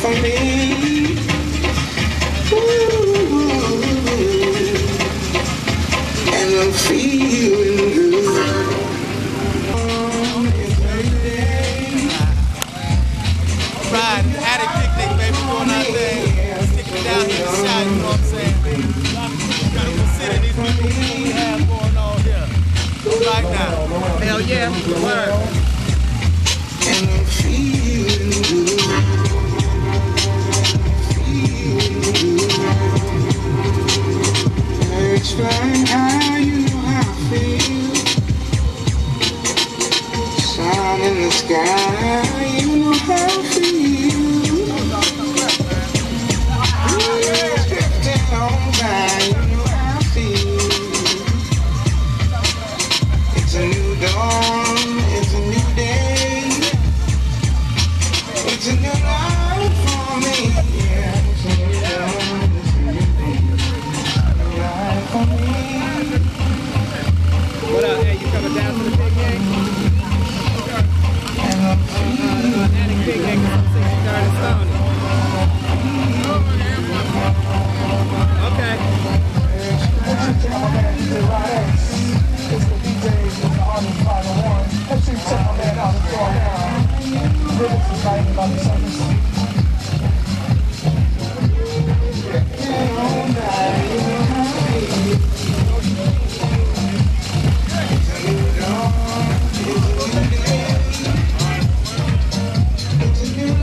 for me. Ooh, and I'm feeling good. Right, attic picnic, baby, doing our thing. Sticking it down in the shot, you know what I'm saying? Trying to consider these people we have going on here. Right now. Hell yeah. Word. And I'm feeling good. Birds flying high, you know how I feel. Sun in the sky, you know how I feel. Drifting on by, you know how I feel. It's a new dawn, it's a new day. It's a new life for me. Yeah, it's a new dawn, it's a new day. New life for me. What up, hey, you coming down to the big game? Attic picnic from 63rd and Stony. Okay. It's a new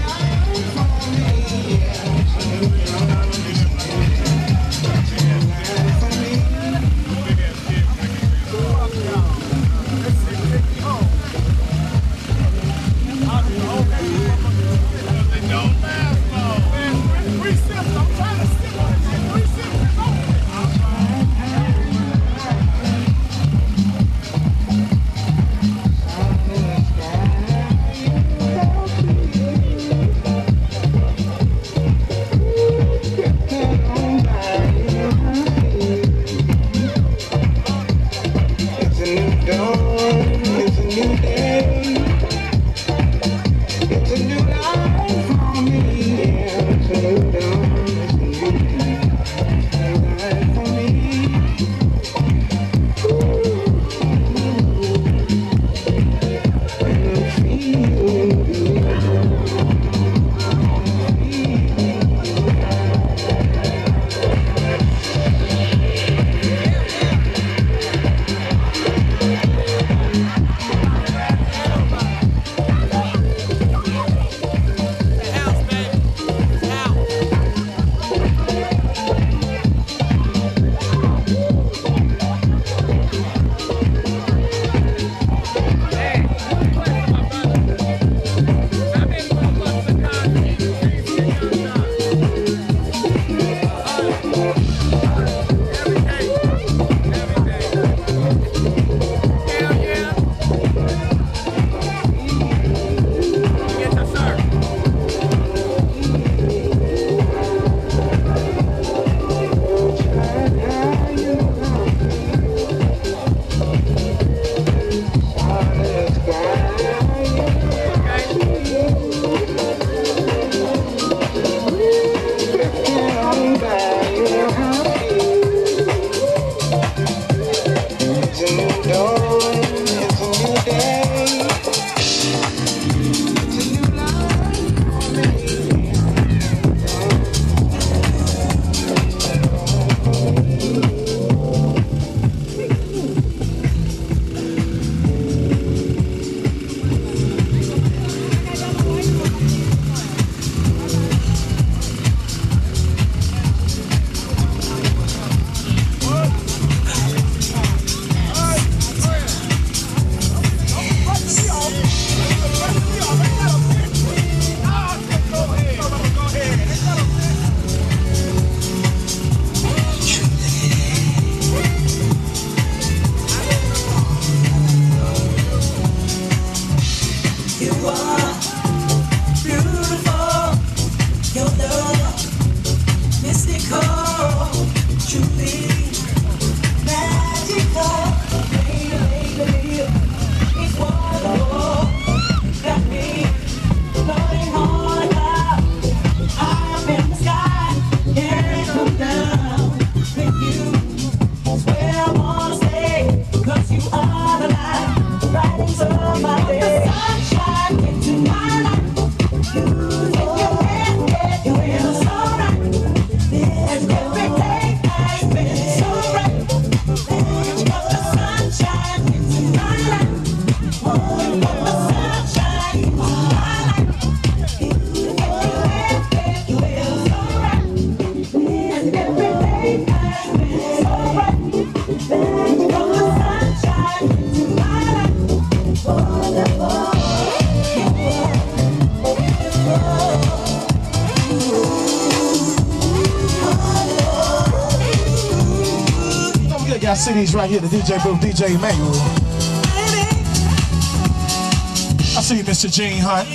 got CDs right here, the DJ booth, DJ Emmanuel. I see you, Mr. Gene Hunt.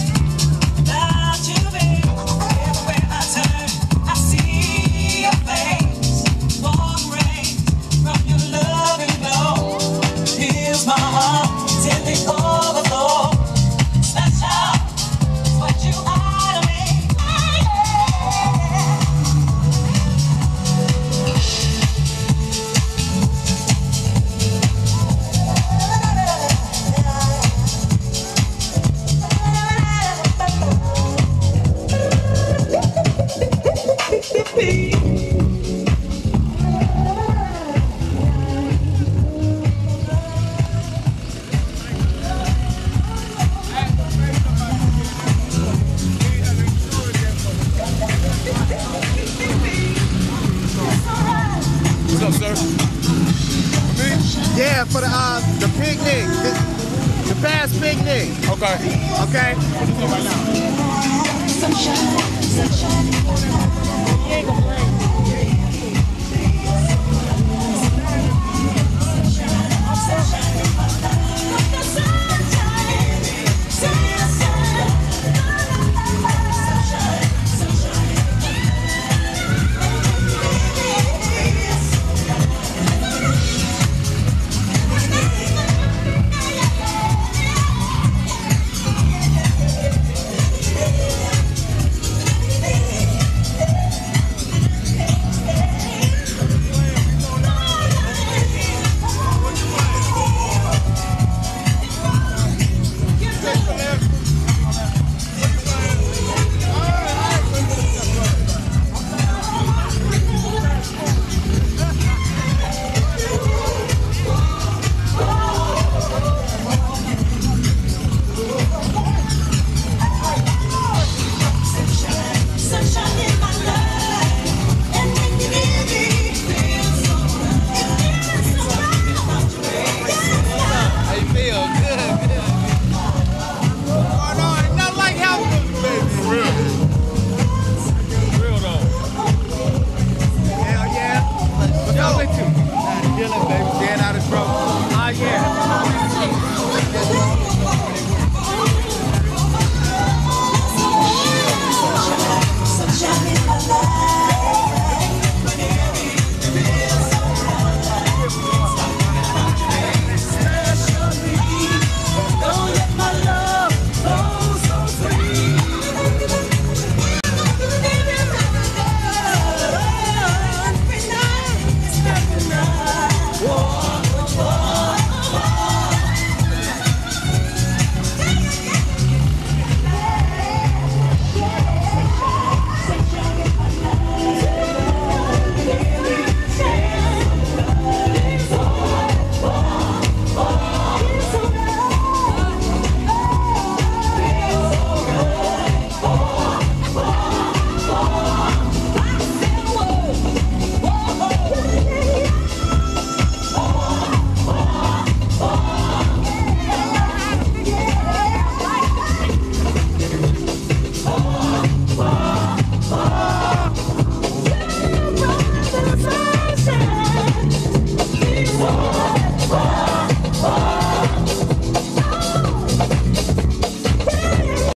What's up, sir? For me? Yeah, for the picnic, the past picnic. Okay. Okay. Right now.